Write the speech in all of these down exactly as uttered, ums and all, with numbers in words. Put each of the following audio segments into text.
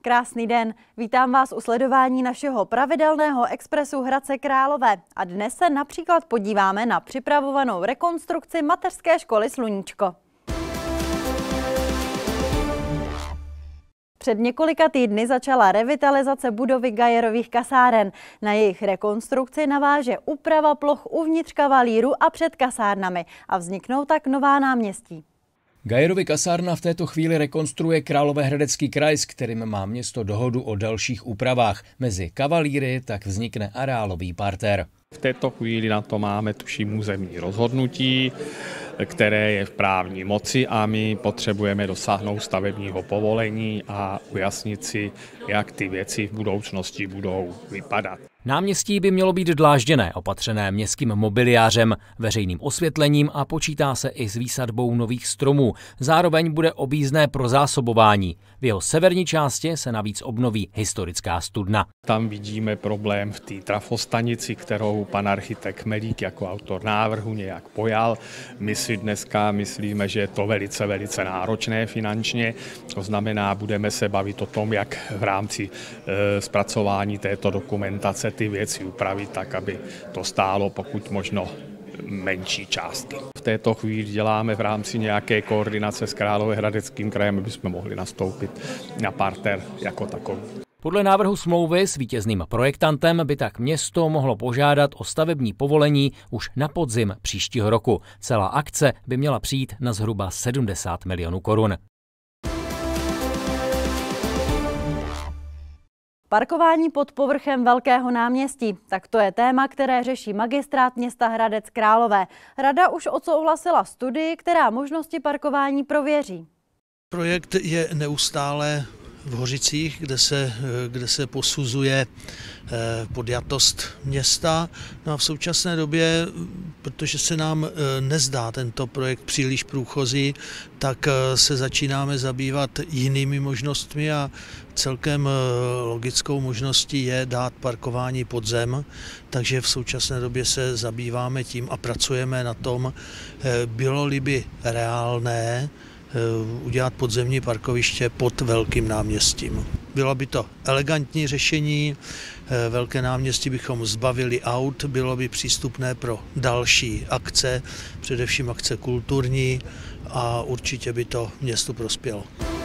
Krásný den, vítám vás u sledování našeho pravidelného expresu Hradce Králové a dnes se například podíváme na připravovanou rekonstrukci mateřské školy Sluníčko. Před několika týdny začala revitalizace budovy Gajerových kasáren. Na jejich rekonstrukci naváže úprava ploch uvnitř kavalíru a před kasárnami a vzniknou tak nová náměstí. Gajerovy kasárna v této chvíli rekonstruuje Královéhradecký kraj, s kterým má město dohodu o dalších úpravách. Mezi kavalíry tak vznikne areálový parter. V této chvíli na to máme tuším územní rozhodnutí, které je v právní moci a my potřebujeme dosáhnout stavebního povolení a ujasnit si, jak ty věci v budoucnosti budou vypadat. Náměstí by mělo být dlážděné, opatřené městským mobiliářem, veřejným osvětlením a počítá se i s výsadbou nových stromů. Zároveň bude objízdné pro zásobování. V jeho severní části se navíc obnoví historická studna. Tam vidíme problém v té trafostanici, kterou pan architekt Melík jako autor návrhu nějak pojal. My si dneska myslíme, že je to velice, velice náročné finančně. To znamená, budeme se bavit o tom, jak v rámci e, zpracování této dokumentace ty věci upravit tak, aby to stálo pokud možno menší částky. V této chvíli děláme v rámci nějaké koordinace s Královéhradeckým krajem, aby jsme mohli nastoupit na parter jako takový. Podle návrhu smlouvy s vítězným projektantem by tak město mohlo požádat o stavební povolení už na podzim příštího roku. Celá akce by měla přijít na zhruba sedmdesát milionů korun. Parkování pod povrchem Velkého náměstí. Tak to je téma, které řeší magistrát města Hradec Králové. Rada už odsouhlasila studii, která možnosti parkování prověří. Projekt je neustále v Hořicích, kde se, kde se posuzuje podjatost města. No a v současné době, protože se nám nezdá tento projekt příliš průchozí, tak se začínáme zabývat jinými možnostmi a celkem logickou možností je dát parkování pod zem, takže v současné době se zabýváme tím a pracujeme na tom, bylo-li by reálné udělat podzemní parkoviště pod Velkým náměstím. Bylo by to elegantní řešení, Velké náměstí bychom zbavili aut, bylo by přístupné pro další akce, především akce kulturní a určitě by to městu prospělo.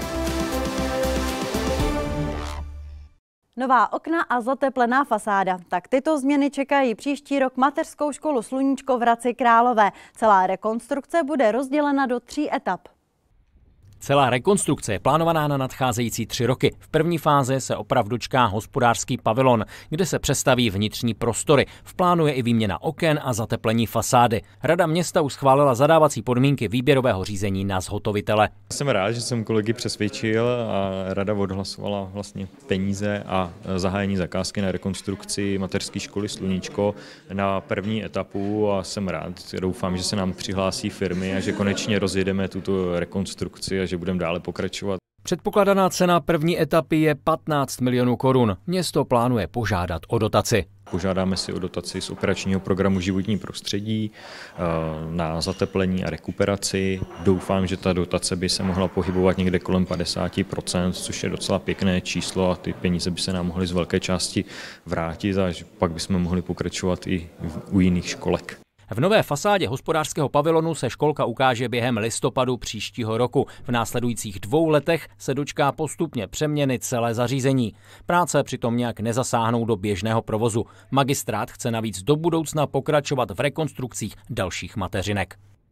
Nová okna a zateplená fasáda. Tak tyto změny čekají příští rok mateřskou školu Sluníčko v Hradci Králové. Celá rekonstrukce bude rozdělena do tří etap. Celá rekonstrukce je plánovaná na nadcházející tři roky. V první fázi se oprav dočká hospodářský pavilon, kde se přestaví vnitřní prostory. V plánu je i výměna oken a zateplení fasády. Rada města už schválila zadávací podmínky výběrového řízení na zhotovitele. Jsem rád, že jsem kolegy přesvědčil a rada odhlasovala vlastně peníze a zahájení zakázky na rekonstrukci mateřské školy Sluníčko na první etapu a jsem rád. Doufám, že se nám přihlásí firmy a že konečně rozjedeme tuto rekonstrukci a že budeme dále pokračovat. Předpokládaná cena první etapy je patnáct milionů korun. Město plánuje požádat o dotaci. Požádáme si o dotaci z operačního programu Životní prostředí na zateplení a rekuperaci. Doufám, že ta dotace by se mohla pohybovat někde kolem padesát procent, což je docela pěkné číslo a ty peníze by se nám mohly z velké části vrátit a pak bychom mohli pokračovat i u jiných školek. V nové fasádě hospodářského pavilonu se školka ukáže během listopadu příštího roku. V následujících dvou letech se dočká postupně přeměny celé zařízení. Práce přitom nějak nezasáhnou do běžného provozu. Magistrát chce navíc do budoucna pokračovat v rekonstrukcích dalších mateřinek.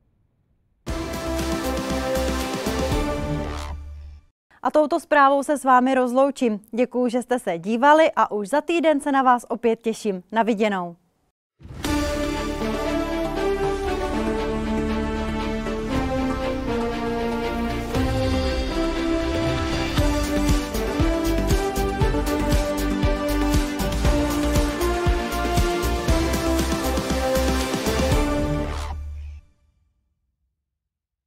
A touto zprávou se s vámi rozloučím. Děkuju, že jste se dívali a už za týden se na vás opět těším. Na viděnou.